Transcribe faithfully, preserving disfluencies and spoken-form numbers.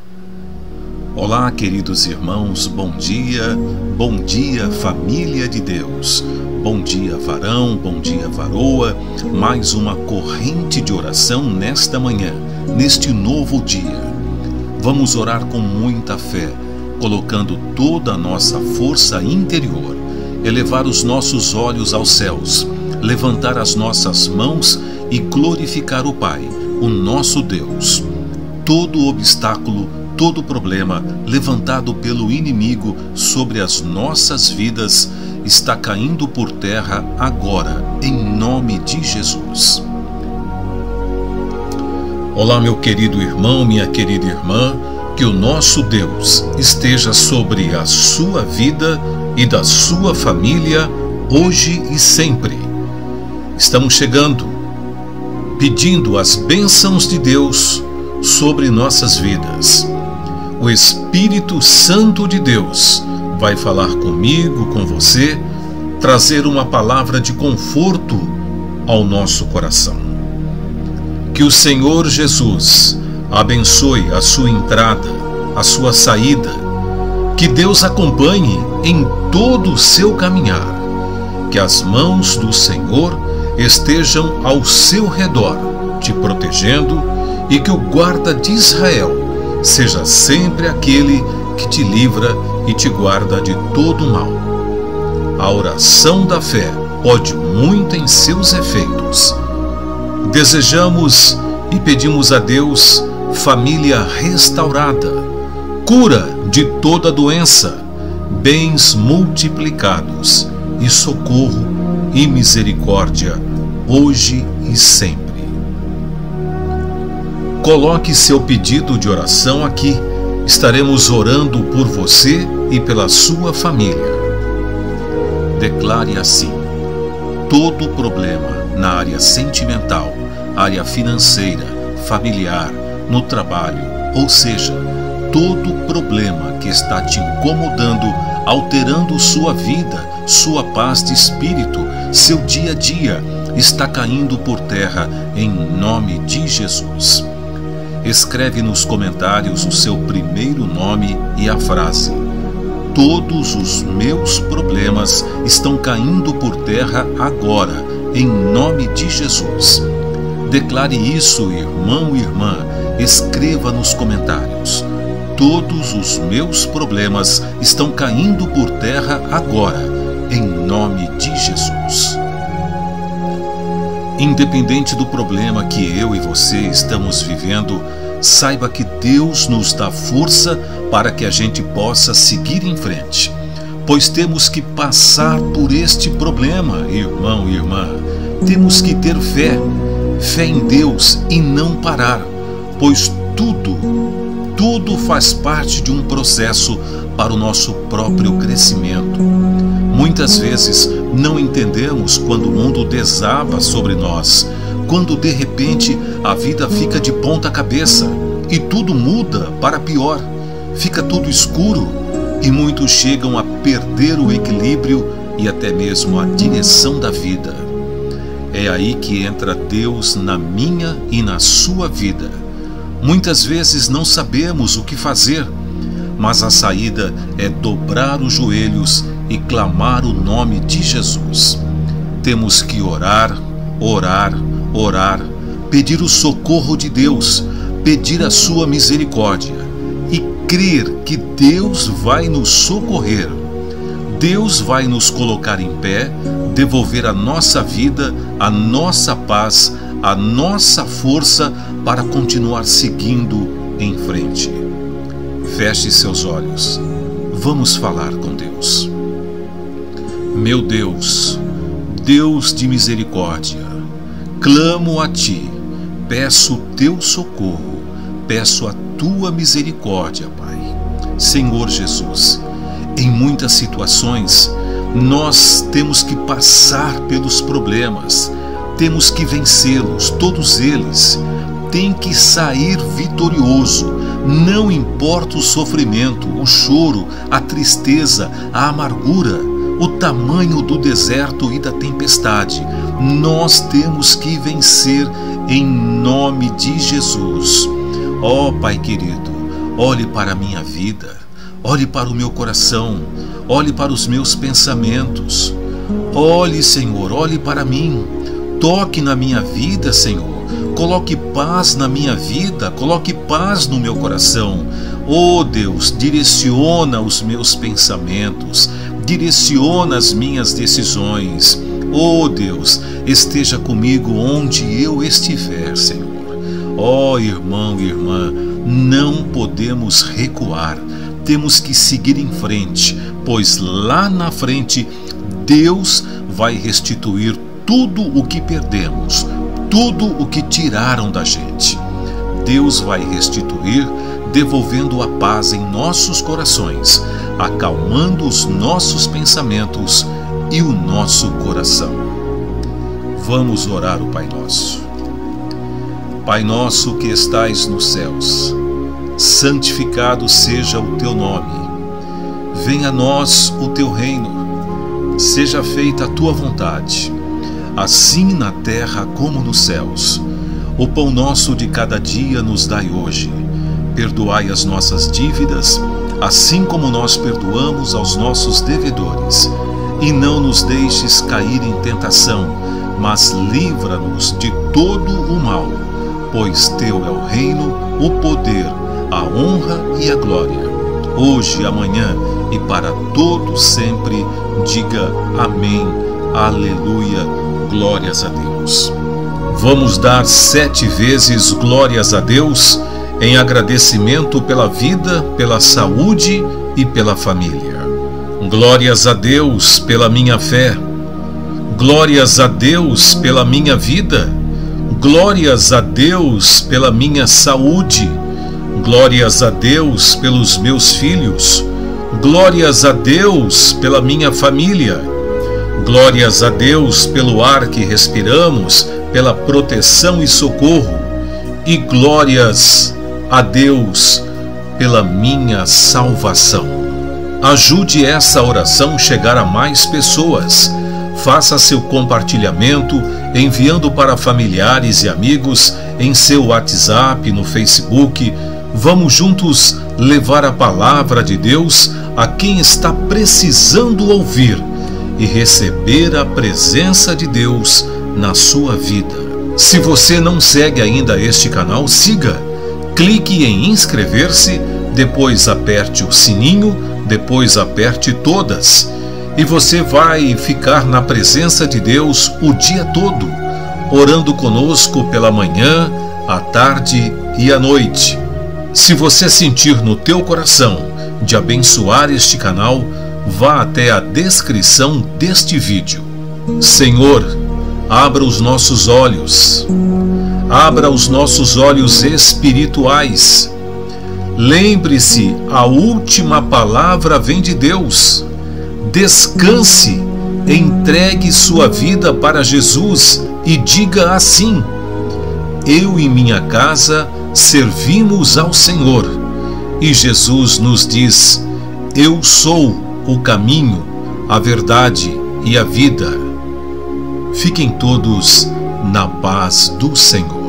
Olá, queridos irmãos, bom dia, bom dia, família de Deus, bom dia, varão, bom dia, varoa, mais uma corrente de oração nesta manhã, neste novo dia. Vamos orar com muita fé, colocando toda a nossa força interior, elevar os nossos olhos aos céus, levantar as nossas mãos e glorificar o Pai, o nosso Deus. Todo obstáculo, todo problema levantado pelo inimigo sobre as nossas vidas está caindo por terra agora, em nome de Jesus. Olá, meu querido irmão, minha querida irmã, que o nosso Deus esteja sobre a sua vida e da sua família, hoje e sempre. Estamos chegando, pedindo as bênçãos de Deus sobre nossas vidas. O Espírito Santo de Deus vai falar comigo, com você, trazer uma palavra de conforto ao nosso coração. Que o Senhor Jesus abençoe a sua entrada, a sua saída. Que Deus acompanhe em todo o seu caminhar. Que as mãos do Senhor estejam ao seu redor, te protegendo, e que o guarda de Israel seja sempre aquele que te livra e te guarda de todo o mal. A oração da fé pode muito em seus efeitos. Desejamos e pedimos a Deus família restaurada, cura de toda doença, bens multiplicados e socorro e misericórdia hoje e sempre. Coloque seu pedido de oração aqui. Estaremos orando por você e pela sua família. Declare assim: todo problema na área sentimental, área financeira, familiar, no trabalho, ou seja, todo problema que está te incomodando, alterando sua vida, sua paz de espírito, seu dia a dia, está caindo por terra em nome de Jesus. Escreve nos comentários o seu primeiro nome e a frase: todos os meus problemas estão caindo por terra agora, em nome de Jesus. Declare isso, irmão e irmã. Escreva nos comentários: todos os meus problemas estão caindo por terra agora, em nome de Jesus. Independente do problema que eu e você estamos vivendo, saiba que Deus nos dá força para que a gente possa seguir em frente. Pois temos que passar por este problema, irmão e irmã. Temos que ter fé, fé em Deus e não parar, pois tudo, tudo faz parte de um processo para o nosso próprio crescimento. Muitas vezes não entendemos quando o mundo desaba sobre nós, quando de repente a vida fica de ponta cabeça e tudo muda para pior, fica tudo escuro e muitos chegam a perder o equilíbrio e até mesmo a direção da vida. É aí que entra Deus na minha e na sua vida. Muitas vezes não sabemos o que fazer, mas a saída é dobrar os joelhos e clamar o nome de Jesus. Temos que orar, orar, orar, pedir o socorro de Deus, pedir a sua misericórdia e crer que Deus vai nos socorrer. Deus vai nos colocar em pé, devolver a nossa vida, a nossa paz, a nossa força para continuar seguindo em frente. Feche seus olhos. Vamos falar com Deus. Meu Deus, Deus de misericórdia, clamo a Ti, peço o Teu socorro, peço a Tua misericórdia, Pai. Senhor Jesus, em muitas situações, nós temos que passar pelos problemas, temos que vencê-los, todos eles. Tem que sair vitorioso, não importa o sofrimento, o choro, a tristeza, a amargura, o tamanho do deserto e da tempestade. Nós temos que vencer em nome de Jesus. Ó Pai querido, olhe para a minha vida, olhe para o meu coração, olhe para os meus pensamentos. Olhe, Senhor, olhe para mim, toque na minha vida, Senhor. Coloque paz na minha vida, coloque paz no meu coração. Oh Deus, direciona os meus pensamentos, direciona as minhas decisões. Oh Deus, esteja comigo onde eu estiver, Senhor. Oh irmão e irmã, não podemos recuar, temos que seguir em frente, pois lá na frente Deus vai restituir tudo o que perdemos, tudo o que tiraram da gente. Deus vai restituir, devolvendo a paz em nossos corações, acalmando os nossos pensamentos e o nosso coração. Vamos orar o Pai Nosso. Pai nosso que estais nos céus, santificado seja o teu nome. Venha a nós o teu reino. Seja feita a tua vontade, assim na terra como nos céus. O pão nosso de cada dia nos dai hoje. Perdoai as nossas dívidas, assim como nós perdoamos aos nossos devedores. E não nos deixes cair em tentação, mas livra-nos de todo o mal. Pois teu é o reino, o poder, a honra e a glória, hoje, amanhã e para todo sempre. Diga amém, aleluia, glórias a Deus. Vamos dar sete vezes glórias a Deus em agradecimento pela vida, pela saúde e pela família. Glórias a Deus pela minha fé, glórias a Deus pela minha vida, glórias a Deus pela minha saúde, glórias a Deus pelos meus filhos, glórias a Deus pela minha família, glórias a Deus pelo ar que respiramos, pela proteção e socorro, e glórias a Deus pela minha salvação. Ajude essa oração chegar a mais pessoas. Faça seu compartilhamento, enviando para familiares e amigos em seu WhatsApp, no Facebook. Vamos juntos levar a palavra de Deus a quem está precisando ouvir e receber a presença de Deus na sua vida. Se você não segue ainda este canal, siga. Clique em inscrever-se, depois aperte o sininho, depois aperte todas. E você vai ficar na presença de Deus o dia todo, orando conosco pela manhã, à tarde e à noite. Se você sentir no teu coração de abençoar este canal, vá até a descrição deste vídeo. Senhor, abra os nossos olhos, abra os nossos olhos espirituais. Lembre-se, a última palavra vem de Deus. Descanse, entregue sua vida para Jesus e diga assim: eu e minha casa servimos ao Senhor. E Jesus nos diz: eu sou o caminho, a verdade e a vida. Fiquem todos na paz do Senhor.